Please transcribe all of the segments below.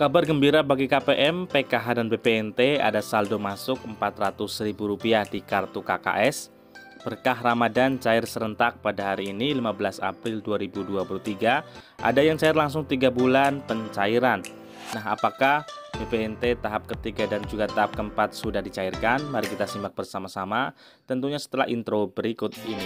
Kabar gembira bagi KPM, PKH, dan BPNT, ada saldo masuk Rp400.000 di kartu KKS. Berkah Ramadan cair serentak pada hari ini 15 April 2023. Ada yang cair langsung 3 bulan pencairan. Nah, apakah BPNT tahap ketiga dan juga tahap keempat sudah dicairkan? Mari kita simak bersama-sama, tentunya setelah intro berikut ini.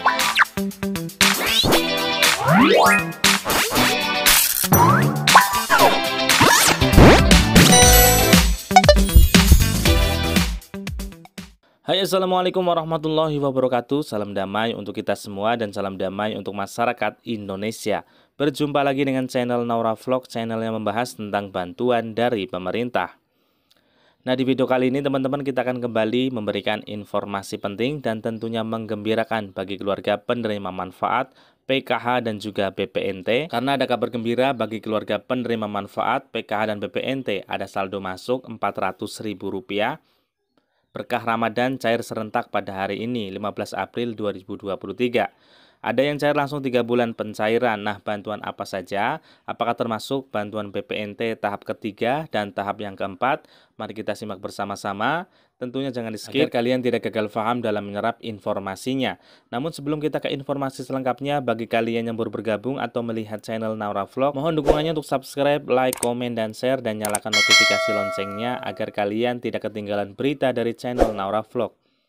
Hai, assalamualaikum warahmatullahi wabarakatuh. Salam damai untuk kita semua dan salam damai untuk masyarakat Indonesia. Berjumpa lagi dengan channel Naura Vlog, channel yang membahas tentang bantuan dari pemerintah. Nah, di video kali ini teman-teman kita akan kembali memberikan informasi penting dan tentunya menggembirakan bagi keluarga penerima manfaat PKH dan juga BPNT. Karena ada kabar gembira bagi keluarga penerima manfaat PKH dan BPNT, ada saldo masuk Rp400.000. Berkah Ramadan cair serentak pada hari ini 15 April 2023. Ada yang cair langsung 3 bulan pencairan. Nah, bantuan apa saja? Apakah termasuk bantuan BPNT tahap ketiga dan tahap yang keempat? Mari kita simak bersama-sama. Tentunya jangan di-skip agar kalian tidak gagal paham dalam menyerap informasinya. Namun sebelum kita ke informasi selengkapnya, bagi kalian yang baru bergabung atau melihat channel Naura Vlog, mohon dukungannya untuk subscribe, like, komen, dan share, dan nyalakan notifikasi loncengnya agar kalian tidak ketinggalan berita dari channel Naura Vlog.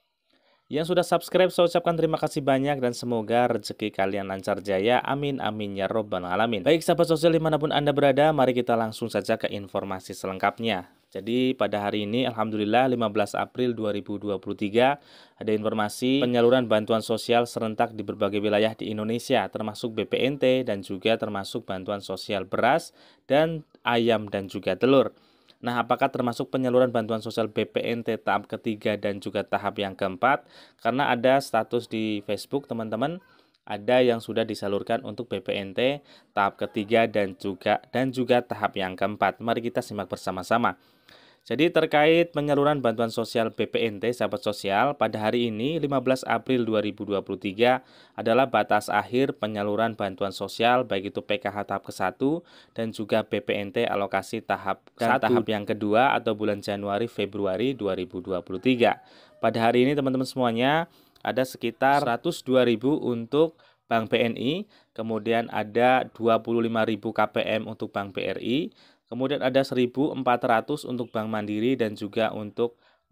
Yang sudah subscribe, saya ucapkan terima kasih banyak dan semoga rezeki kalian lancar jaya. Amin, amin, ya robbal alamin. Baik sahabat sosial dimanapun Anda berada, mari kita langsung saja ke informasi selengkapnya. Jadi pada hari ini Alhamdulillah 15 April 2023 ada informasi penyaluran bantuan sosial serentak di berbagai wilayah di Indonesia, termasuk BPNT dan juga termasuk bantuan sosial beras dan ayam dan juga telur. Nah, apakah termasuk penyaluran bantuan sosial BPNT tahap ketiga dan juga tahap yang keempat? Karena ada status di Facebook teman-teman, ada yang sudah disalurkan untuk BPNT tahap ketiga dan juga tahap yang keempat. Mari kita simak bersama-sama. Jadi terkait penyaluran bantuan sosial BPNT sahabat sosial, pada hari ini 15 April 2023 adalah batas akhir penyaluran bantuan sosial baik itu PKH tahap ke-1 dan juga BPNT alokasi tahap tahap yang kedua atau bulan Januari Februari 2023. Pada hari ini teman-teman semuanya ada sekitar 102.000 untuk Bank BNI, kemudian ada 25.000 KPM untuk Bank BRI, kemudian ada 1.400 untuk Bank Mandiri dan juga untuk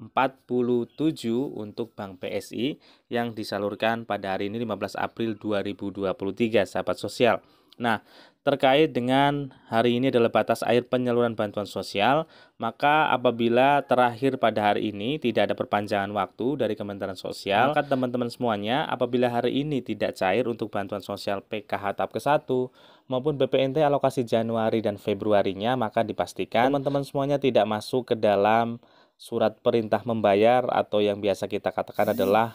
47 untuk Bank BSI yang disalurkan pada hari ini 15 April 2023 sahabat sosial. Nah, terkait dengan hari ini adalah batas akhir penyaluran bantuan sosial, maka apabila terakhir pada hari ini tidak ada perpanjangan waktu dari Kementerian Sosial, maka teman-teman semuanya apabila hari ini tidak cair untuk bantuan sosial PKH tahap ke-1 maupun BPNT alokasi Januari dan Februarinya, maka dipastikan teman-teman semuanya tidak masuk ke dalam surat perintah membayar atau yang biasa kita katakan adalah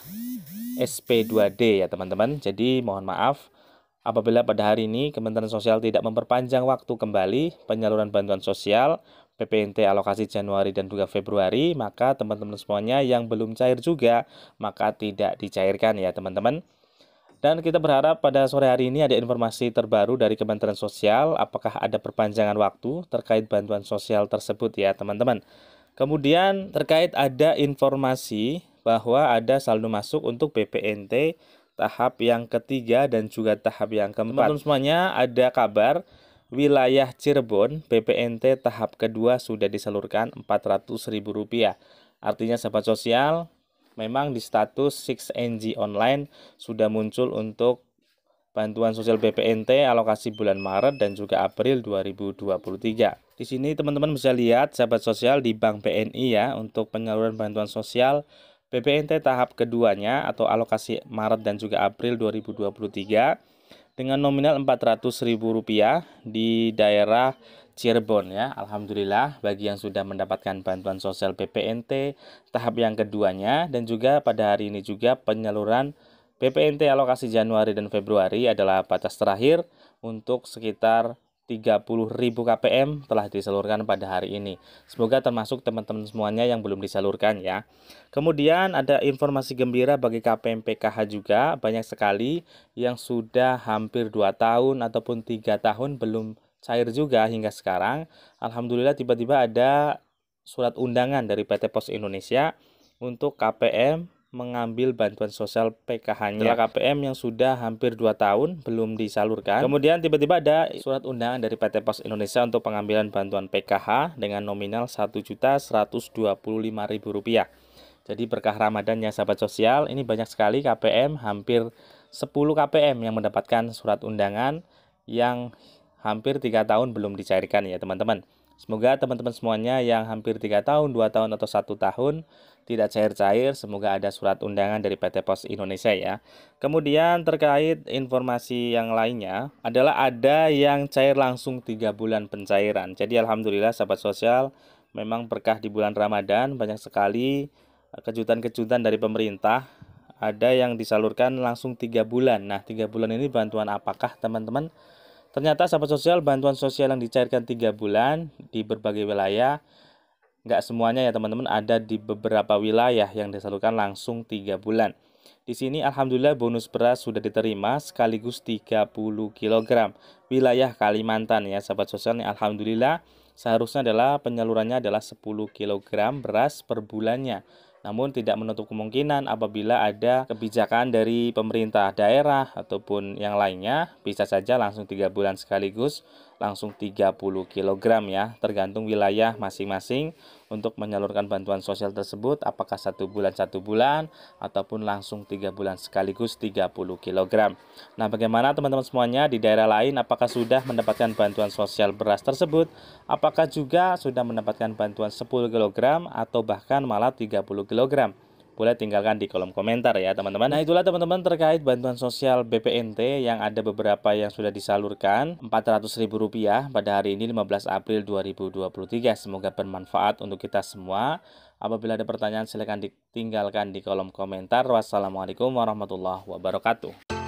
SP2D ya teman-teman. Jadi mohon maaf apabila pada hari ini Kementerian Sosial tidak memperpanjang waktu kembali penyaluran bantuan sosial BPNT alokasi Januari dan juga Februari, maka teman-teman semuanya yang belum cair juga maka tidak dicairkan ya teman-teman. Dan kita berharap pada sore hari ini ada informasi terbaru dari Kementerian Sosial, apakah ada perpanjangan waktu terkait bantuan sosial tersebut ya teman-teman. Kemudian terkait ada informasi bahwa ada saldo masuk untuk BPNT tahap yang ketiga dan juga tahap yang keempat. Teman-teman semuanya ada kabar wilayah Cirebon BPNT tahap kedua sudah disalurkan Rp400.000. Artinya sahabat sosial, memang di status 6NG online sudah muncul untuk bantuan sosial BPNT alokasi bulan Maret dan juga April 2023. Di sini teman-teman bisa lihat sahabat sosial di Bank BNI ya untuk penyaluran bantuan sosial BPNT tahap keduanya atau alokasi Maret dan juga April 2023 dengan nominal Rp400.000 di daerah Cirebon ya. Alhamdulillah bagi yang sudah mendapatkan bantuan sosial BPNT tahap yang keduanya, dan juga pada hari ini juga penyaluran BPNT alokasi Januari dan Februari adalah batas terakhir untuk sekitar 30.000 KPM telah disalurkan pada hari ini. Semoga termasuk teman-teman semuanya yang belum disalurkan ya. Kemudian ada informasi gembira bagi KPM PKH juga, banyak sekali yang sudah hampir 2 tahun ataupun 3 tahun belum cair juga hingga sekarang. Alhamdulillah tiba-tiba ada surat undangan dari PT Pos Indonesia untuk KPM mengambil bantuan sosial PKH-nya. Setelah KPM yang sudah hampir 2 tahun belum disalurkan, kemudian tiba-tiba ada surat undangan dari PT Pos Indonesia untuk pengambilan bantuan PKH dengan nominal Rp1.125.000. Jadi berkah Ramadan ya sahabat sosial, ini banyak sekali KPM, hampir 10 KPM yang mendapatkan surat undangan yang hampir 3 tahun belum dicairkan ya teman-teman. Semoga teman-teman semuanya yang hampir 3 tahun, 2 tahun, atau 1 tahun tidak cair-cair, semoga ada surat undangan dari PT Pos Indonesia ya. Kemudian terkait informasi yang lainnya adalah ada yang cair langsung 3 bulan pencairan. Jadi alhamdulillah sahabat sosial, memang berkah di bulan Ramadan, banyak sekali kejutan-kejutan dari pemerintah. Ada yang disalurkan langsung 3 bulan. Nah 3 bulan ini bantuan apakah teman-teman? Ternyata sahabat sosial, bantuan sosial yang dicairkan 3 bulan di berbagai wilayah, nggak semuanya ya teman-teman, ada di beberapa wilayah yang disalurkan langsung 3 bulan. Di sini alhamdulillah bonus beras sudah diterima sekaligus 30 kg. Wilayah Kalimantan ya sahabat sosial, nih alhamdulillah seharusnya adalah penyalurannya adalah 10 kg beras per bulannya. Namun tidak menutup kemungkinan apabila ada kebijakan dari pemerintah daerah ataupun yang lainnya, bisa saja langsung 3 bulan sekaligus langsung 30 kg ya, tergantung wilayah masing-masing untuk menyalurkan bantuan sosial tersebut, apakah 1 bulan ataupun langsung 3 bulan sekaligus 30 kg. Nah bagaimana teman-teman semuanya di daerah lain, apakah sudah mendapatkan bantuan sosial beras tersebut? Apakah juga sudah mendapatkan bantuan 10 kg atau bahkan malah 30 kg? Boleh tinggalkan di kolom komentar ya teman-teman. Nah itulah teman-teman terkait bantuan sosial BPNT yang ada beberapa yang sudah disalurkan Rp400.000 pada hari ini 15 April 2023. Semoga bermanfaat untuk kita semua. Apabila ada pertanyaan silahkan ditinggalkan di kolom komentar. Wassalamualaikum warahmatullahi wabarakatuh.